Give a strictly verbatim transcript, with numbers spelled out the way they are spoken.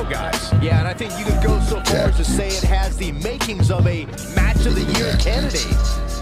guys. Yeah, and I think you could go so far as to say it has the makings of a match of the year candidate.